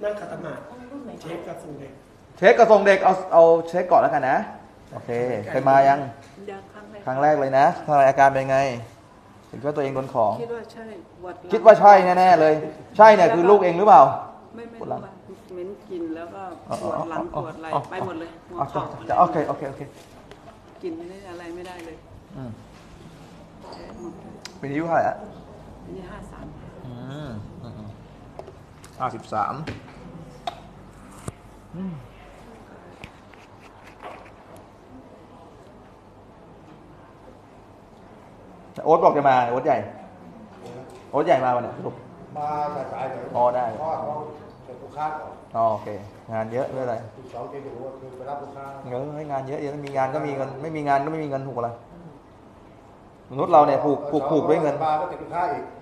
นั่งขัดสมาธิเช็คกับส่งเด็กเช็คกับส่งเด็กเอาเช็คก่อนแล้วกันนะโอเคเคยมายังครั้งแรกเลยนะทำไมอาการเป็นไงคิดว่าตัวเองโดนของคิดว่าใช่คิดว่าใช่แน่ๆเลยใช่เนี่ยคือลูกเองหรือเปล่าไม่ปวดหลังเหม็นกินแล้วก็ปวดหลังปวดอะไรไปหมดเลยหัวเข่าโอเคกินอะไรไม่ได้เลยเป็นอายุเท่าไหร่อ่ะปีนี้ 53โอ๊ตบอกจะมาโอ๊ตใหญ่มาวันนี้สรุปมาสายอ๋อได้เพราะเขาเป็นลูกค้าก่อนโอเคงานเยอะไม่เป็นไร 2 ปีอยู่ว่าคือไปรับลูกค้าให้งานเยอะมีงานก็มีเงินไม่มีงานก็ไม่มีเงินถูกอะไรมนุษย์เราเนี่ยผูกด้วยเงินมาก็ติดลูกค้าอีก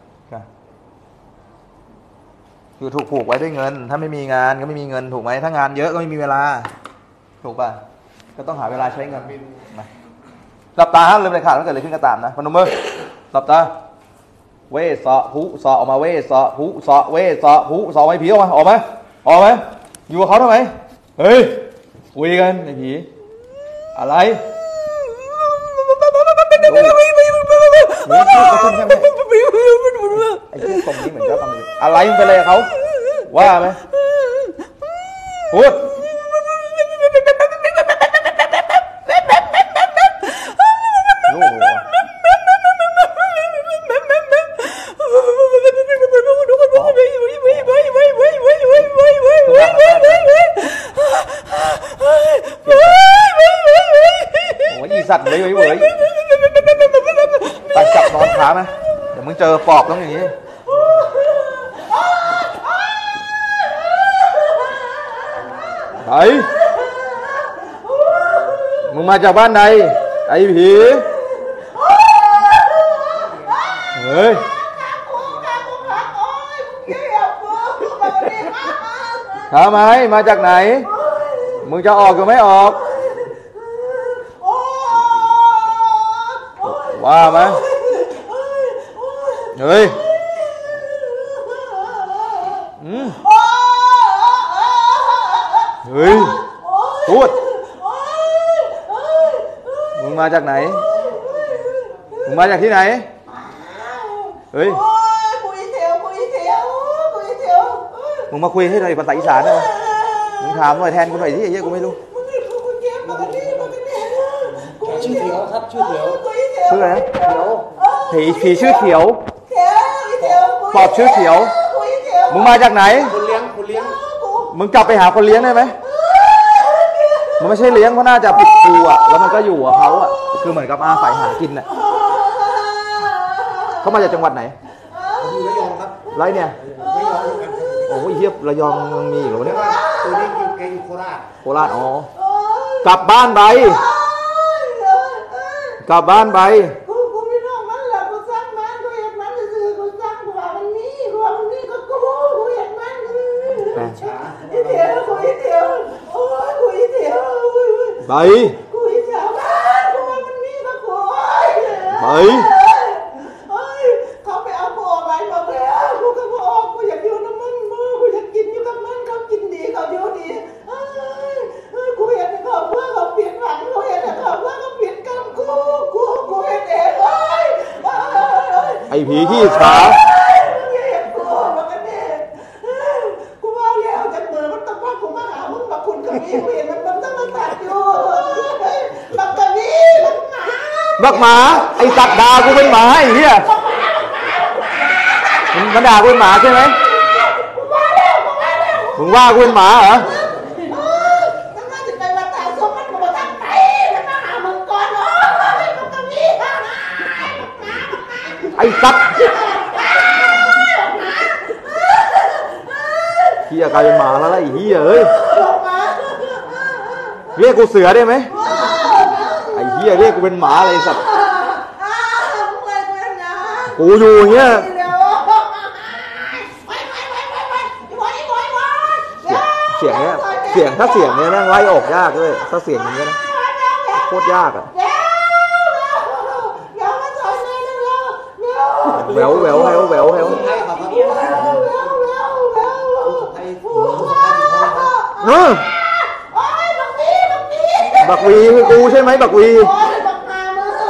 คือถูกผูกไว้ด้วยเงินถ้าไม่มีงานก็ไม่มีเงินถูกไหมถ้างานเยอะก็ไม่มีเวลาถูกป่ะก็ต้องหาเวลาใช้เงินหลับตาห้ามลืมเลยขาดถ้าเกิดอะไรขึ้นก็ตามนะพนมมือหลับตาเวสะหุสะออกมาเวสะหุสะเวสะหุสะไอ้ผีออกมาออกไหมอยู่กับเขาทำไมเฮ้ยคุยกันไอ้ผีอะไรไอ้เรื่องตรงนี้เหมือนเจ้ากรรมเลยอะไรมันเป็นอะไรเขาว่าไหมพูดลูกโอ้ยอีสัตว์เลยเว้ยตัดจับนอนขาไหมเดี๋ยวมึงเจอปอบต้องอย่างนี้ไหนมึงมาจากบ้านไหนไอ้ผีเฮ้ยทำไมมาจากไหนมึงจะออกหรือไม่ออกว่าไหมเฮ้ยเฮ้ยพูดมึงมาจากไหนมึงมาจากที่ไหนเฮ้ยมึงมาคุยให้หน่อยภาษาอีสานนะมึงถามหน่อยแทนกูหน่อยที่ไอ้เหี้ยกูไม่รู้ชื่อเขียวครับชื่อเขียวชื่ออะไรนะผีชื่อเขียวปอบชื่อเขียวมึงมาจากไหนคนเลี้ยงมึงกลับไปหาคนเลี้ยงได้ไหมมันไม่ใช่เลี้ยงเพราะน่าจะปิดปูอ่ะแล้วมันก็อยู่กับเขาอ่ะคือเหมือนกับอาศัยหากินอ่ะเขามาจากจังหวัดไหนอยู่ระยองครับไรเนี่ยโอ้ยเฮียระยองมีเหรอเนี่ยตัวนี้อยู่เก่งโคราชอ๋อกลับบ้านไปไปเขาไปเอาพ่อไปบอกแล้วกูก็บอกกูอยากอยู่น้ำมันกูอยากกินอยู่กับมันเขากินดีเขาอยู่ดีกูเห็นเขาเพื่อเขาเปลี่ยนหวังกูเห็นเขาเพื่อเขาเปลี่ยนกรรมกูเห็นเองไอ้ผีขี้ฉากูว่าแล้วจากเมื่อมันต้องว่ากูมาหามึงมาคุณกับพี่กูเห็นมันต้องมาตัดอยู่บักหมาไอสัตว์ด่ากูเป็นหมาไอ้เหี้ยมันด่ากูเป็นหมาใช่ไหมมึงว่ากูเป็นหมาเหรอไอสัตว์เหี้ยกลายเป็นหมาแล้วไอ้เหี้ยเฮ้ยเรียกกูเสือได้ไหมไอ้เหี้ยเรียกกูเป็นหมาอะไรสัตว์กูอยู่เงี้ยเสียงเนี้ยถ้าเสียงเนี้ยแม่งไล่ออกยากด้วยถ้าเสียงอย่างเงี้ยนะโคตรยากอ่ะแหววโอ้ยบักวีบักวีคือกูใช่ไหมบักวีโอ้ยบักมามึง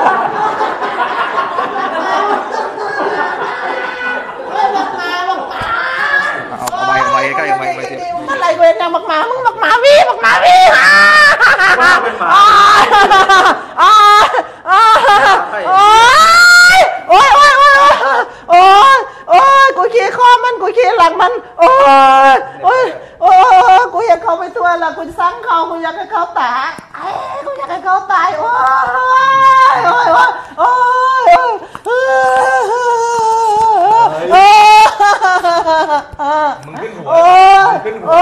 เอาไม้ใกล้เอาไม้สิอะไรเวรยังบักมามึงบักมาวีโอ้ยกูขี้คอมันกูขี้หลังมันโอ้ยกูอยากเข้าไปตัวละกูสั่งเขากูอยากให้เขาตายกูอยากให้เขาตายโอ้มึงขึ้นหัวมึงขึ้นหั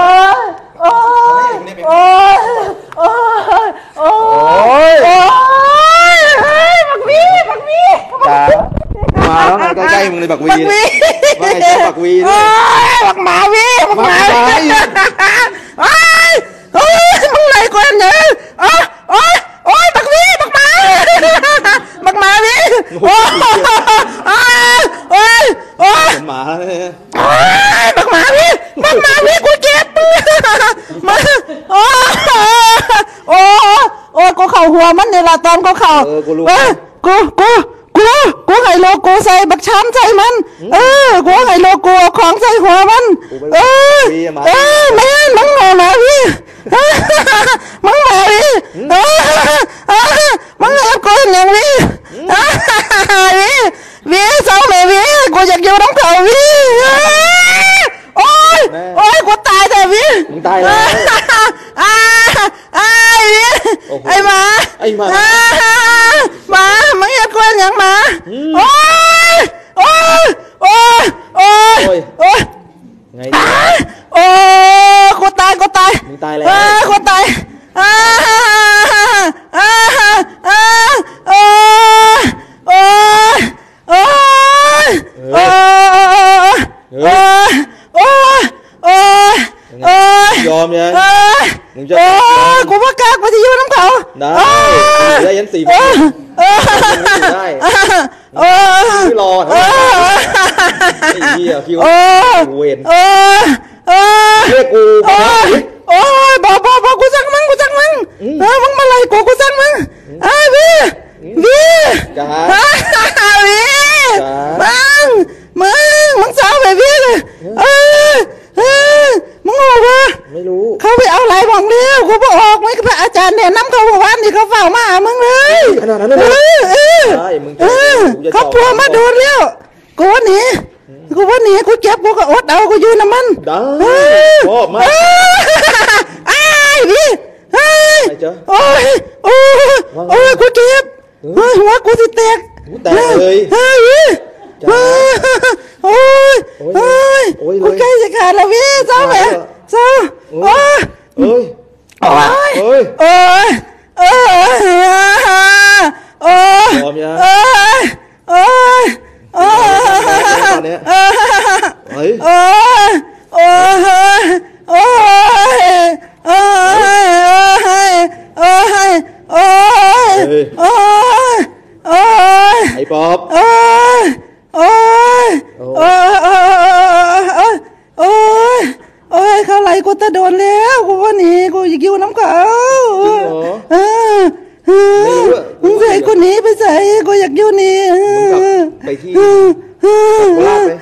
วบักวีจ๋ามาแล้วไงใกล้ๆมึงเลยบักวีว่าไงบักวีบักหมาวีมึงไหนกูเนี่ยบักวีบักหมาวีเป็นหมาเลยบักหมาวีกูเจ็บกูเข่าหัวมันนี่ละตอนกูเข่ากูไข่โลกูใส่บักช้ำใส่มันกูไข่โลกูเอาของใส่หัวมันแม่มึงมาพี่มึงมาพี่มึงแอบกูอย่างพี่พี่เศร้าเลยพี่กูอยากอยู่น้ำเขาพี่โอ้ยกูตายแต่พี่มึงตายแล้วไอ้หมามึงอยากกูอย่างหมาโอ้ยไงกูตายมึงตายแล้วกูตายยอมยังมึงจะกูว่ากล้ากูจะอยู่น้ำเขาได้ยัน4 ได้ไม่รอไอ้เหี้ยคิวเวนเรียกกูบอกกูสั่งมึงมึงมาไล่กูสั่งมึงพี่จ้ามึงสาวแบบพี่เลยมึงบอกว่าไม่รู้เขาไปเอาอะไรบอกเลี้ยวกูบอกออกไหมพระอาจารย์เนี่ยน้ำเขาบอกว่านี่เขาเฝ้ามามึงเลยขนาดนั้นเลยใช่มึงเขาพัวมาโดนแล้วกูว่าหนีกูเจ็บกูก็อดเอากูอยู่น้ำมันได้ชอบมากพี่โอ้ยกูเจ็บหัวกูสิแตกเลยกูใกล้จะขาดแล้วพี่เศร้าไหมเศร้าพร้อมยังไอ้ป๊อบเขาไล่กูตะโดนแล้วกูว่าหนีกูอยากอยู่น้ำเขามึงใส่กูหนีไปใส่กูอยากอยู่นี่ไปที่โคราชไป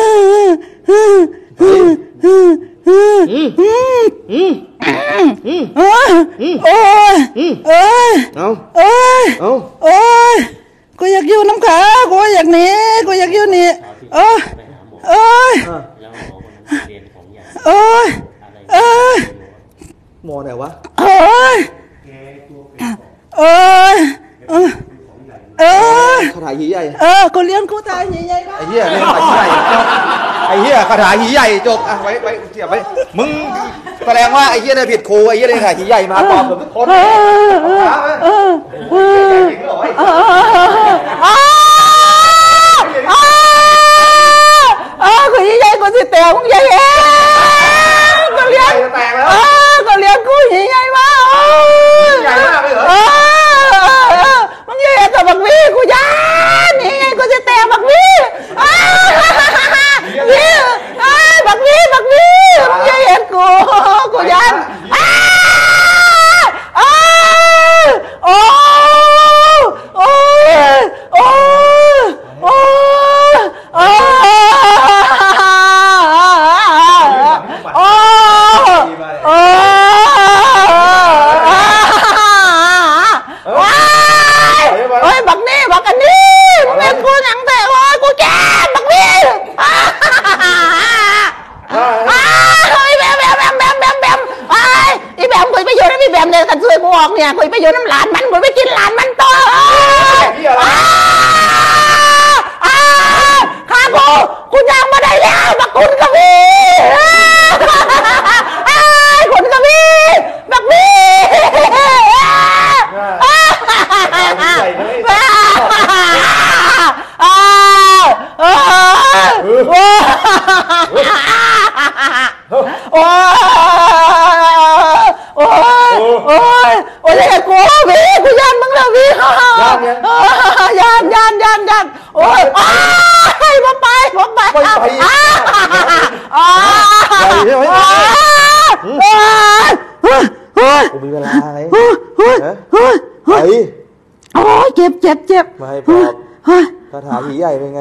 กูอยากอยู่น้ำขากูอยากหนีกูอยากอยู่นี่มอไหนวะคาถาหีใหญ่กูเลี้ยงกูตายใหญ่ไอ้เหี้ยเลี้ยงคาถาหีใหญ่ไอ้เหี้ยคาถาหีใหญ่จบไว้เสียบไว้มึงแสดงว่าไอ้เหี้ยเนี่ยผิดครูไอ้เหี้ยเลี้ยงคาถาหีใหญ่มาตอบกับทุกคนกูใหญ่กูสิแตกมึงใหญ่กูเลี้ยงแตกแล้วกูเลี้ยงกูใหญ่มากใหญ่มากเลยเหรอมึงใหญ่กับบักวีกูยันนี่ไงกูจะแตกบักวีบักวีมึงใหญ่กูยันมเนี่ยกันช่วยกูออกเนี่ยกูไปอยู่น้ำหลานมันกูไปกินหลานมันต่อข้ากูยังมาได้แล้วบักคุณกวีคุณกวีบักวีโอ้ยอย่ากูพี่กูยันมึงแล้วพี่ยันโอ้ยมาไปกูมีเวลาอะไรไปโอ้ยเจ็บมาให้พบคาถาผีใหญ่เป็นไง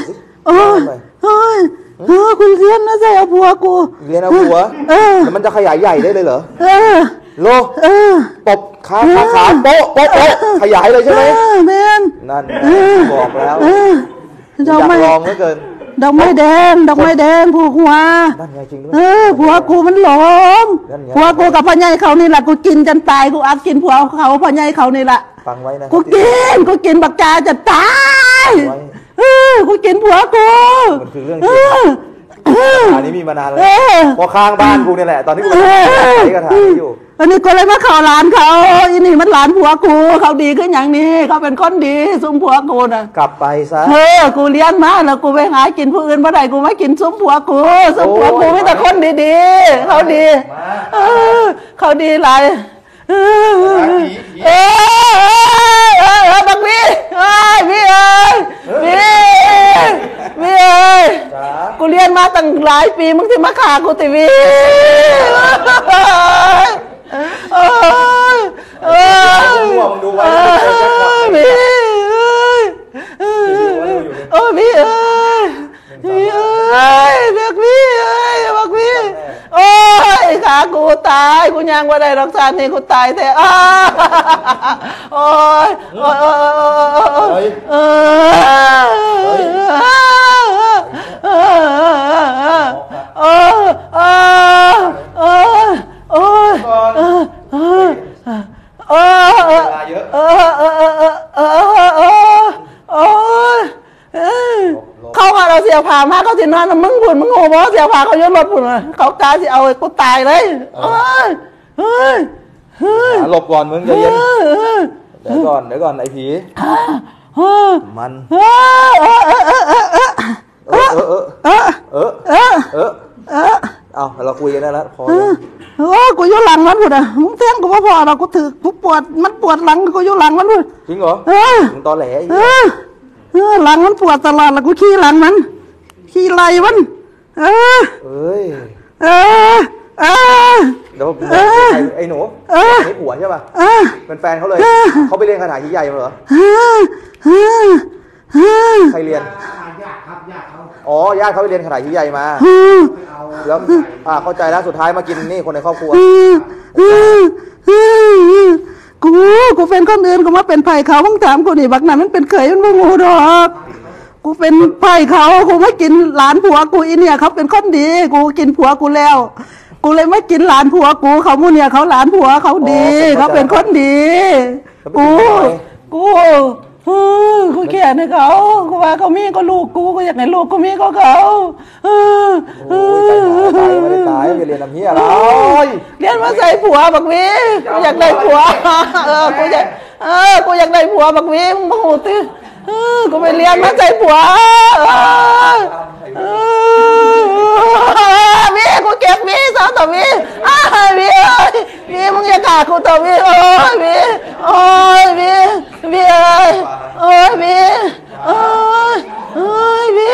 คุณเรียนนะใช่เอาผัวกูเรียนเอาผัวแล้วมันจะขยายใหญ่ได้เลยเหรอโลตบขาโป๊ะขยายเลยใช่ไหมแม่นนั่นบอกแล้วอยากลองเหลือเกินดอกไม้แดงผูกหัวนั่นไงจริงด้วยผัวกูมันหลงผัวกูกับพ่อใหญ่เขานี่แหละกูกินจนตายกูอักกินผัวเขาพ่อใหญ่เขานี่แหละฟังไว้นะกูกินบักจาจะตายกูกินผัวกูมันคือเรื่องจริงอันนี้มีมานานแล้วพอข้างบ้านกูนี่แหละตอนนี้กูใช้กระถางอยู่อันนี้กูเลยมาข่าวหลานเขาอีนี่มันหลานผัวกูเขาดีขึ้นอย่างนี้เขาเป็นคนดีซุ้มผัวกูน่ะกลับไปซะกูเลี้ยงมาแล้วกูไปหากินผู้อื่นบ่ได้กูไม่กินซุ้มผัวกูซุ้มผัวกูมีแต่คนดีๆเขาดีเขาดีหลายบักพี่พี่กูเรียนมาตั้งหลายปีมึงที่มาฆ่ากูติวีดูไว้บักพี่โอ้ยขากูตายกูยังว่าได้รักษานี่กูตายแท้โอ้ยเขาว่าเราเสียผ่ามาเขาสินอนมึงผุนมึงโง่เพราะเสียผ่าเขายกรถผุนเขากาสิเอากูตายเลยหลบก่อนมึงใจเย็นเดี๋ยวก่อนไอ้ผีมันเอาเราคุยกันได้แล้วพอกูอยู่หลังมันพูดอ่ะมึงเที่ยงกูพอเรากูถือกูปวดมันปวดหลังกูอยู่หลังมันพูดจริงเหรอมึงตอแหลหลังมันปวดตลอดแล้วกูขี้หลังมันขี้ไหลมันเดี๋ยวไอ้หนูนี่ผัวใช่ป่ะเป็นแฟนเขาเลยเขาไปเรียนคาถาผีใหญ่มาเหรอใครเรียนอ๋อญาติเขาไปเรียนคาถาผีใหญ่มาแล้วเข้าใจแล้วสุดท้ายมากินนี่คนในครอบครัวกูเป็นคนอื่นกูมาเป็นไผ่เขามึงถามกูนี่บักนั้นมันเป็นเคยมันบ่งูดอกกูเป็นไผ่เขากูไม่กินหลานผัวกูอีเนี่ยเขาเป็นคนดีกูกินผัวกูแล้วกูเลยไม่กินหลานผัวกูเขามูเนี่ยเขาหลานผัวเขาดีเขาเป็นคนดีกูแค่ในเขากูว่าเขามีก็ลูกกูอยากให้ลูกกูมีก็เขาไม่ได้ตายไปเรียนทำเหี้ยอะไรเรียนมาใส่ผัวบักวีกูอยากได้ผัวกูอยากได้ผัวบักวีมึงหูตื้อกูไปเรียนมาใส่ผัววีกูเก็บวีสาวต่อวีวีมึงอย่าด่ากูต่อวีวีวีวีวีวี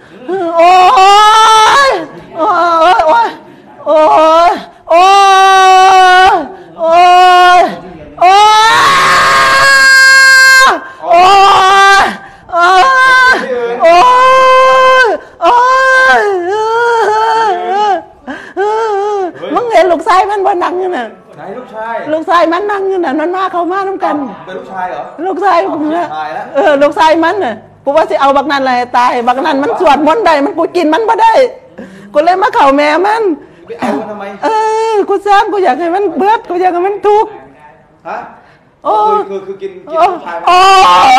มึงเห็นลูกชายมันบ่นั่งอยู่น่ะไหนลูกชายมันนั่งอยู่น่ะมันมาเข้ามาน้ำกันเป็นลูกชายเหรอลูกชายกูเนี่ยลูกชายมันน่ะกูว่าสิเอาบักนั้นเลยตายบักนั้นมันสวดมนต์ได้มันกูกินมันบ่ได้กูเลยมาเข่าแม่มันไปเอามันทำไมกูสร้างกูอยากให้มันเบิดกูอยากให้มันทุกข์ฮะโอ้คือกินผู้ชายโอ้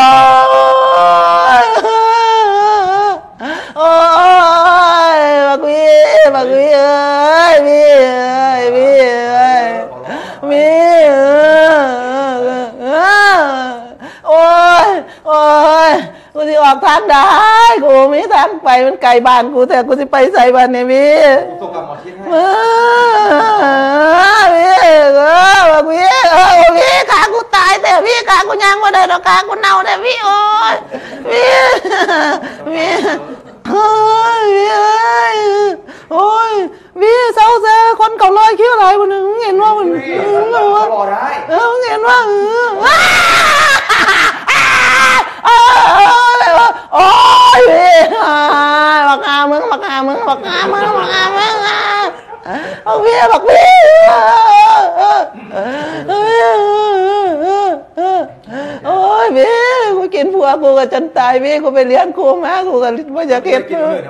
ยโอ้ยบักวีเอ้ยวีเอ้ยโอ้ยกูจะออกทางได้กูไม่ทางไปมันไกลบ้านกูแต่กูจะไปใส่บ้านเนี่ยวีกูส่งกับหมอชิดให้พี่ขากูตายแต่พี่ขากูยังไม่ได้หรอกขากูเน่าแต่พี่โอ้ยพี่โอ้ยพี่เศร้าเสียคนเขาลอยคิ้วอะไรคนหนึ่งเห็นว่ามันรอได้เห็นว่าโอ้ยพี่บักอามึงบักพี่โอ้ยพี่กูกินผัวกูก็จนตายพี่กูไปเลี้ยงกูมากูก็ไม่อยากเห็น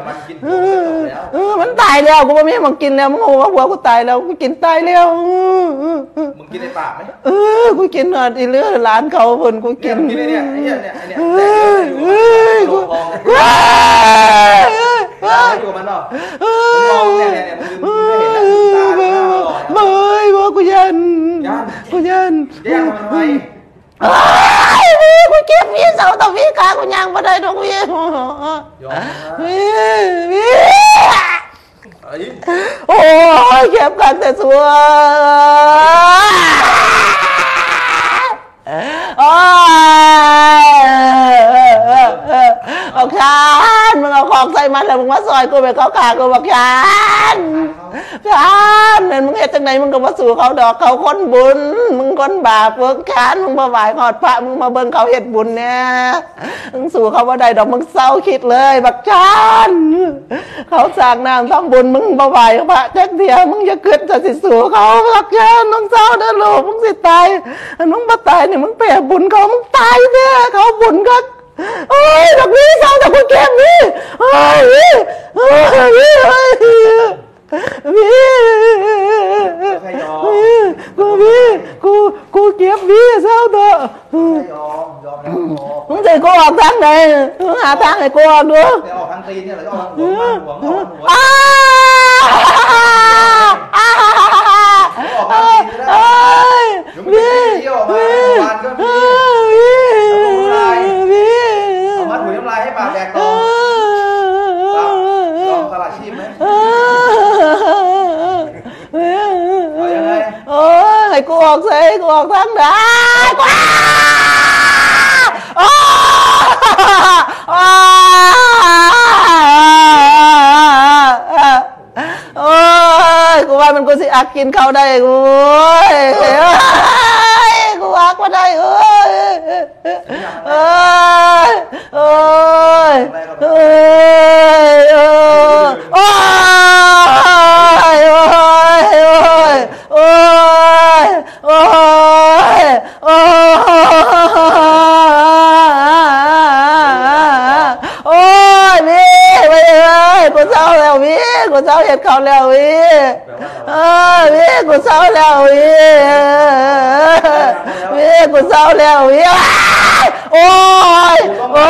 มันตายแล้วกูไม่ให้มันกินแล้วมึงโอ้ว่าผัวกูตายแล้วกูกินตายแล้วมึงกินในปากไหมกูกินหน่อยอีเลือหลานเขาผลกูกินเนี่ยอยู่มันหรอมองเนี่ยมึงไม่เห็นตาบอกกูยันทำไมกูเก็บพี่เสาต่อพี่ขากูยังไม่ได้ดอกพี่โอ้ยเก็บกันแต่สัวบอกฉันมึงเอาของใส่มันแล้วมึงมาซอยกูไปเขาขากูบอกฉันเนี่ยมึงเฮ็ดจังไหนมึงก็มาสู่เขาดอกเขาคนบุญมึงคนบาปพวกฉันมึงมาไหว้ขอดพระมึงมาเบิ่งเขาเฮ็ดบุญเนี่ยมึงสู่เขาว่าได้ดอกมึงเศร้าคิดเลยบอกฉันเขาสร้างน้ำทำบุญมึงมาไหว้พระจักเดียวมึงจะเกิดจะสิสู่เขาบอกฉันมึงเศร้าเด้อลูกมึงสิตายมึงมาตายเนี่ยมึงแผ่บุญเขามึงตายเนี่ยเขาบุญก็โอ้ยดอกนี้เศร้าแต่กูเก็บนี่โอ้ยกูเก็บพี่เศร้าเถอะมึงจะกูออกทางไหนมึงหาทางให้กูออกดูออกทางตีนเนี่ยหรือออกหัวมัดหัวน้ำลายให้ปากแดกต่อลองตลาดชีพไหมยังไงโอ้ยให้กูออกสิกูออกทางไหนกูโอ้ยกูว่ามันกูสิอักกินเขาได้กูกูอักมาได้โอ้ยกูเศร้าแล้วพี่กูเศร้าเห็ดเขาแล้วพี่กูเศร้าแล้วพี่กูเศร้าแล้วพี่โอ้ย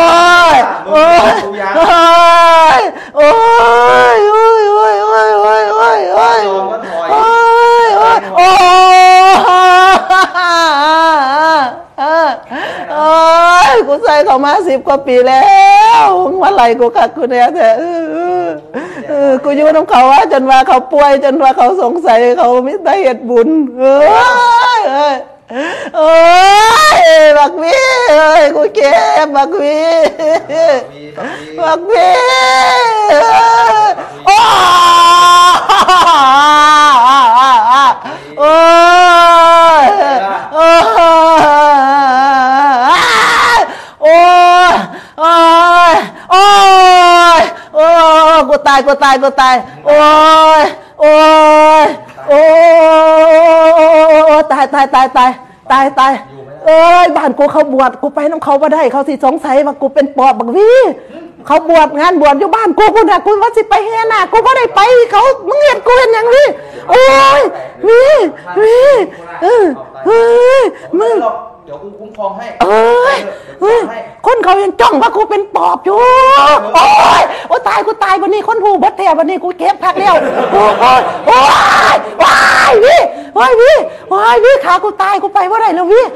กูใส่เขามา10 กว่าปีแล้ววันไหลกูขัดกูเนี่ยแต่กูอยู่น้ำเขาว่าจนว่าเขาป่วยจนว่าเขาสงสัยเขาไม่ได้เหตุบุญบักวีกูเก็บบักวีโอ้กูตายโอ้ตายบ้านกูเขาบวชกูไปน้ำเขาบ่ได้เขาสิสงสัยว่ากูเป็นปอบบักวีเขาบวชงานบวชอยู่บ้านกูน่ะกูว่าสิไปเฮียน่ะกูบ่ได้ไปเขามึงเห็นกูเห็นอย่างนี้โอ้ยมึงเดี๋ยวกูคุ้มครองให้คนเขายังจ้องว่ากูเป็นปอบอยู่โอ้ยตายกูตายวันนี้คนหูบัดแถววันนี้กูเก็บพักแล้วโอ้ยวิขากูตายกูไปว่าไรแล้ววิ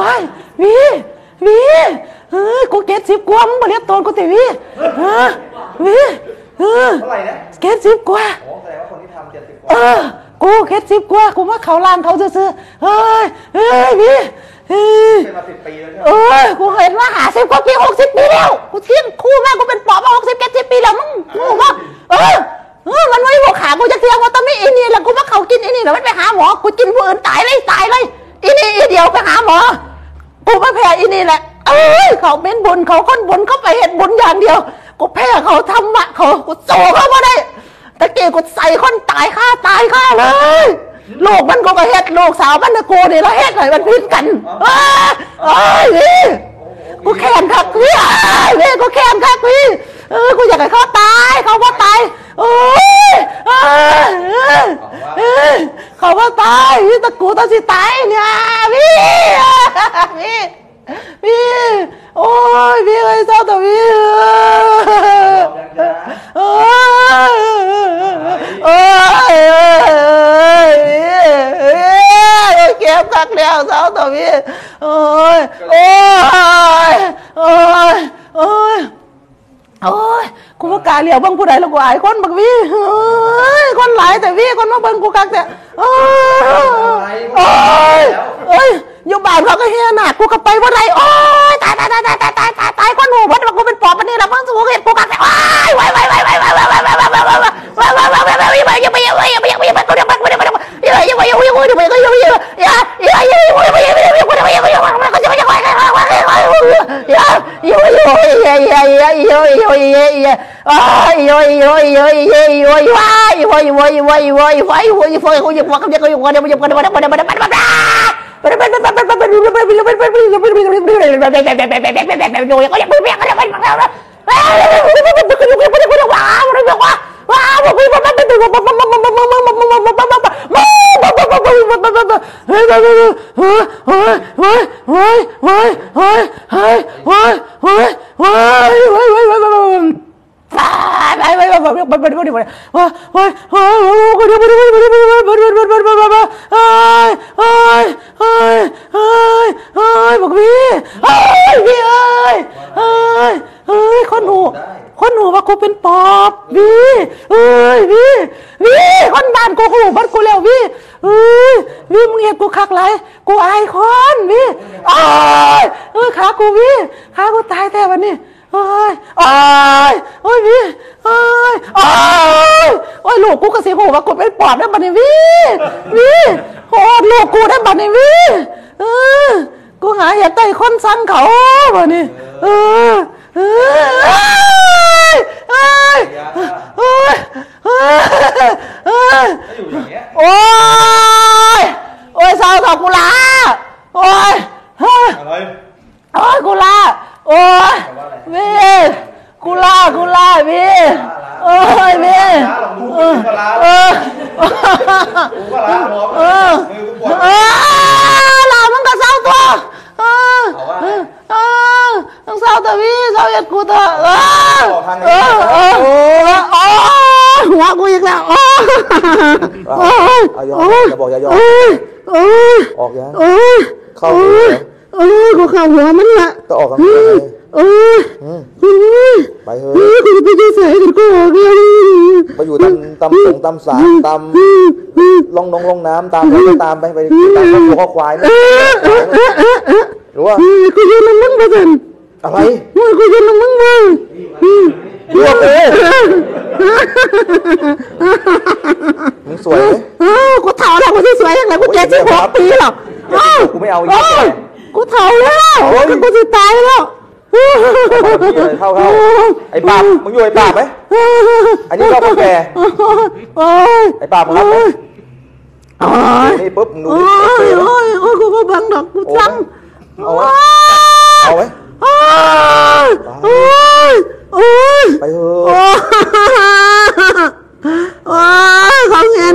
กูเก็บ10 กว่ามึงมาเรียกตนกูแต่วิเท่าไหร่นะเก็บ10 กว่าโอ้แสดงว่าคนที่ทำ70 กว่ากูเก็บ10 กว่ากูว่าเขาลานเขาซื้อวิเป็นมา10 ปีแล้วใช่ไหมกูเห็นว่า50 กว่าปี60 ปีแล้วกูทิ้งคู่แม่กูเป็นปอบมา60-70 ปีแล้วมึงกูว่ามันไม่หัวขากูจะเทียงว่าตอนนี้อีนี่แหละกูว่าเขากินอีนี่แล้วมันไปหาหมอกูกินผู้อื่นตายเลยอีนี่อีเดียวไปหาหมอกูมาแพ้อีนี่แหละเขาเป็นบุญเขาคนบุญเขาไปเห็นบุญอย่างเดียวกูแพ้เขาทำอะเขากูโซ่เขาไม่ได้ตะเกียกูใส่คนตายฆ่าเลยลูกมันก็เฮ็ดลูกสาวมันนะกูนี่เราเฮ็ดหน่อยมันพิษกันกูแข่งคักพี่กูแข่งคักพี่กูอยากให้เขาตายเขาว่าตายเขาว่าตายตะกูตะสิตายเนี่ยพี่โอ้ยพี่ไอ้เจ้าตัวพี่เก็บคักแล้วเจ้าตัวพี่โอ้ยกูประกาศเลี้ยวบังผู้ใดแล้วกูอายคนบักพี่คนหลายแต่พี่คนมาเบิ่งกูคักแต่อยู่บ้านเขาก็เฮียหนักกูก็ไปว่าไรโอ้ยตายคนหูพัดกูเป็นปอบปันนี่แล้วมึงสู้เห็นกูกักแต่ไว้คนหูว่ากูเป็นปอบพี่คนบ้านกูหูบ้านกูแล้วพี่มึงเห็นกูคักไรกูอายคนพี่ขากูพี่ขากูตายแต่วันนี้พี่ลูกกูก็สิหูว่ากูเป็นปอบได้บัดนี้พี่โหดลูกกูได้บัดนี้พี่กูหาอย่าไต่คนสั่งเขาบัดนี้โอ้ยเศร้ากับกูลาโอ้ยกูลาโอ้ยพี่กูลาพี่โอ้ยพี่เรามึงก็เศร้าตัวต้องเศร้าแต่พี่เศร้าอย่ากูเถอะหัวกูอีกแล้วจะบอกอย่ายอมออกยังเข้ากูเข้าหัวมันละต้องออกกันไปเถอะกูจะไปยืดใส่กันกูออกเลยไปอยู่ตามสารตามลงน้ำตามไปตามข้อควายนะรู้ว่ากูยืนน้ำมึงมาสิอะไรกูยืนน้ำมึงมารู้ว่ามึงสวยไหมกูเฒ่าแล้วกูสวยยังไงกู76 ปีหรอกกูไม่เอาอีกกูเฒ่าแล้วกูจะตายแล้วเข้าไอ้ปาบมึงอยู่ไอ้ปาบไหมอันนี้ก็คนแก่ไอ้ปาบมึงรับไหมนี่ปุ๊บมึงดูกูก็บังดอกกูจังเอาไหมไปเถอะเขาเงิน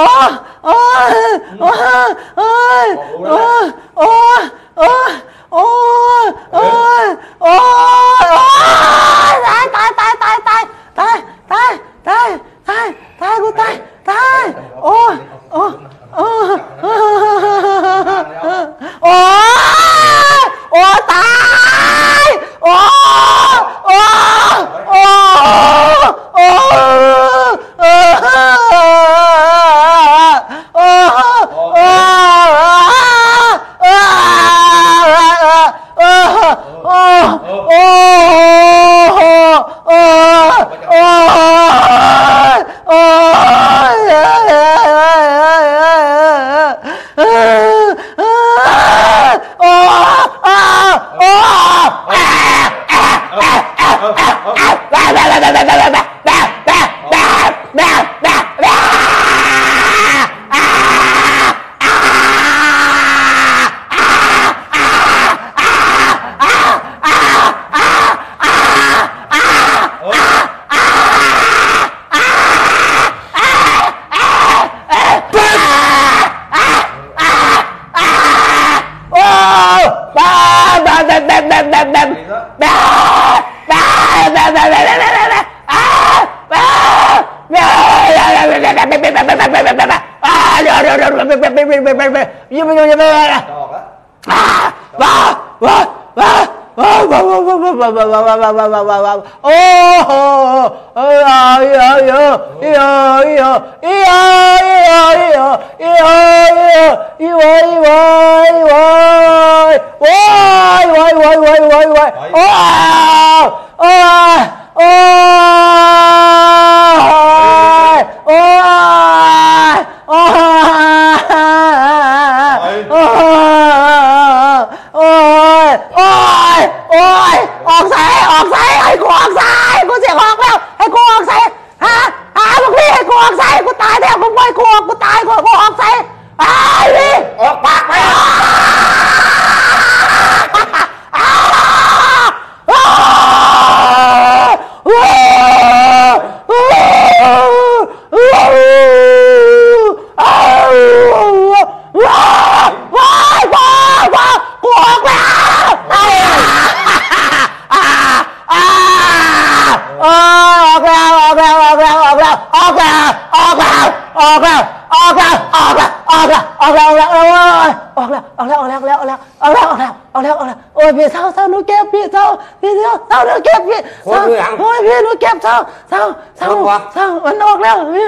พี่เศร้าหนูเก็บพี่เศร้าหนูเก็บพี่เศร้าโอ้ยพี่หนูเก็บเศร้ามันออกแล้วพี่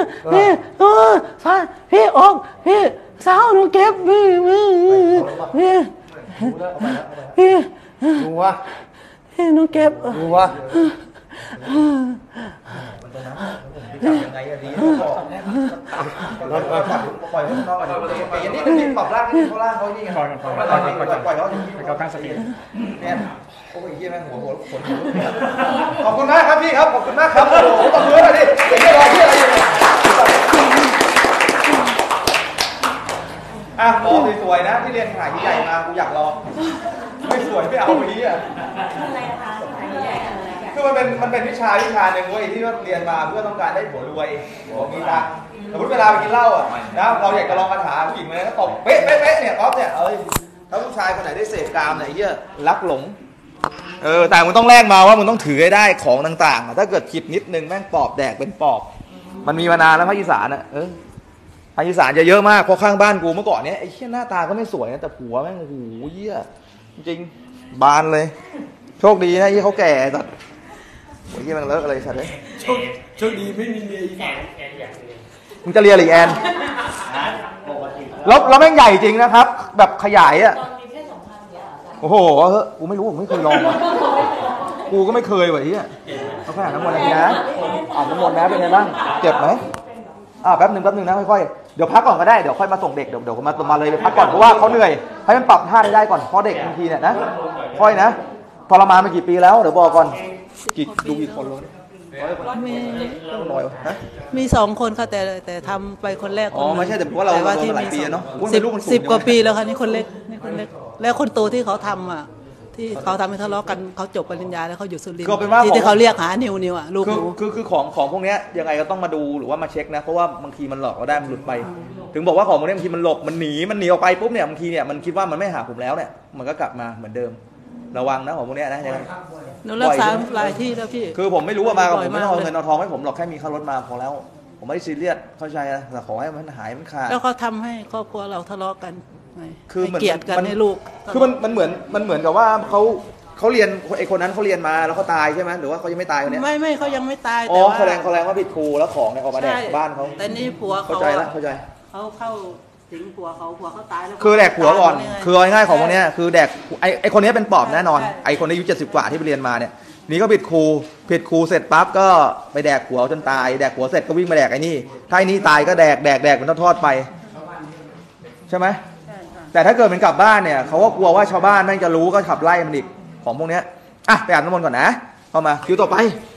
พี่ออกพี่เศร้าหนูเก็บพี่ดูวะพี่หนูเก็บดูวะยังไงอะดีปล่อยเขานอกก่อนนี่ปรับร่างนี่เขาร่างเขานี่ไงปล่อยเขาอย่างนี้เขาข้างสติเนี่ยโอ้ยเยี่ยมแม่งหัวขอบคุณมากครับพี่ครับขอบคุณมากครับโอ้โหตบมือหน่อยดิไม่รอที่อะไรอยู่อ่ะหมอสวยๆนะที่เรียนขนาดใหญ่มากูอยากลองไม่สวยไม่เอาไปนี้อ่ะคือมันเป็นวิชาหนึ่งเว้ยที่เรียนมาเพื่อต้องการได้ผัวรวยผัวมีตังค์สมมติเวลาไปกินเหล้าอ่ะนะเราอยากจะลองคาถาผู้หญิงมาแล้วตบเป๊ะเนี่ยป๊อปเนี่ยถ้าผู้ชายคนไหนได้เสพกามเนี่ยเหี้ยรักหลงแต่มึงต้องแลกมาว่ามึงต้องถือให้ได้ของต่างๆถ้าเกิดผิดนิดนึงแม่งปอบแดกเป็นปอบมันมีมานานแล้วภาคอีสานอ่ะภาคอีสานจะเยอะมากเพราะข้างบ้านกูเมื่อก่อนเนี้ยไอ้เหี้ยหน้าตาก็ไม่สวยนะแต่ผัวแม่งโอ้โหเหี้ยจริงบานเลยโชคดีนะที่เขาแก่สัตว์โอ้ยมันเลอะอะไรสัตว์เลยโชคดีไม่มีเมียอีกมึงจะเรียนหรือแอนแล้วแม่งใหญ่จริงนะครับแบบขยายอ่ะโอ้โหกูไม่รู้ผมไม่เคยลองกูก็ไม่เคยว่ะที่เขาแค่น้ำมนต์อะไรนะน้ำมนต์นะเป็นไงบ้างเจ็บไหมแป๊บหนึ่งนะค่อยๆเดี๋ยวพักก่อนก็ได้เดี๋ยวค่อยมาส่งเด็กเดี๋ยวมาเลยไปพักก่อนเพราะว่าเขาเหนื่อยให้มันปรับท่าได้ก่อนเพราะเด็กบางทีเนี่ยนะค่อยนะทรมานมากี่ปีแล้วเดี๋ยวบอกก่อนดูกี่คนเลยมี2 คนค่ะแต่ทำไปคนแรกไม่ใช่แต่ว่าเราหลายปีเนาะ 10 กว่าปีแล้วค่ะนี่คนเล็กแล้วคนโตที่เขาทำที่เขาทำให้ทะเลาะกันเขาจบปริญญาแล้วเขาอยู่สุรินทก็เป็นว่าร์ที่เขาเรียกหานิวอ่ะลูกหนูคือของพวกเนี้ยยังไงก็ต้องมาดูหรือว่ามาเช็คนะเพราะว่าบางทีมันหลอกเราได้มันหลุดไป ถึงบอกว่าของพวกนี้บางทีมันหลบมันหนีออกไปปุ๊บเนี่ยบางทีเนี่ยมันคิดว่ามันไม่หาผมแล้วเนี่ยมันก็กลับมาเหมือนเดิมระวังนะของพวกเนี้ยนะยังไงหนูรักษาหลายที่แล้วพี่คือผมไม่รู้ว่ามากับผมไม่ต้องเอาบ่อยมากเลยเงินเอาทองให้ผมหรอกแค่มีค่ารถมาพอแล้ว ผมไม่ได้ซีเรียสเข้าใจนะแต่ขอให้มันหายมันขาดแล้วเขาทำให้ครอบครัวเราทะเลาะกันไงคือเหมือนให้เกลียดกันให้ลูกคือมันเหมือนกับว่าเขาเรียนไอ้คนนั้นเขาเรียนมาแล้วเขาตายใช่ไหมหรือว่าเขายังไม่ตายคนเนี้ยไม่เขายังไม่ตายอ๋แต่อว่าแสดงว่าผิดครูแล้วของเนี่ยออกมาแดกใช่บ้านเขาแต่นี่ผัวเข้าเขาใจแล้วเข้าใจเขาเข้าสิงผัวเขาตายแล้วคือแดกผัวก่อนตายคือเอาง่ายๆของพวกเนี้ยคือแดกไอ้คนเนี้ยเป็นปอบแน่นอนใช่ไอ้คนอายุ70 กว่าที่ไปเรียนมาเนี่ยนี่ก็ผิดครูเสร็จปั๊บก็ไปแดกผัวจนตายแดกผัวเสร็จก็วิ่งมาแดกไอ้นี่ถ้าไอ้นี่ตายก็แดกมันทอดๆไปใช่ไหมใช่ค่ะแต่ถ้าเกิดเป็นกลับบ้านเนี่ยเขาก็กลัวว่าชาวบ้านแม่งจะรู้ก็ขับไล่มันอีกของพวกเนี้ยอ่ะไปอาบน้ำมนต์ก่อนนะเข้ามาคิวต่อไป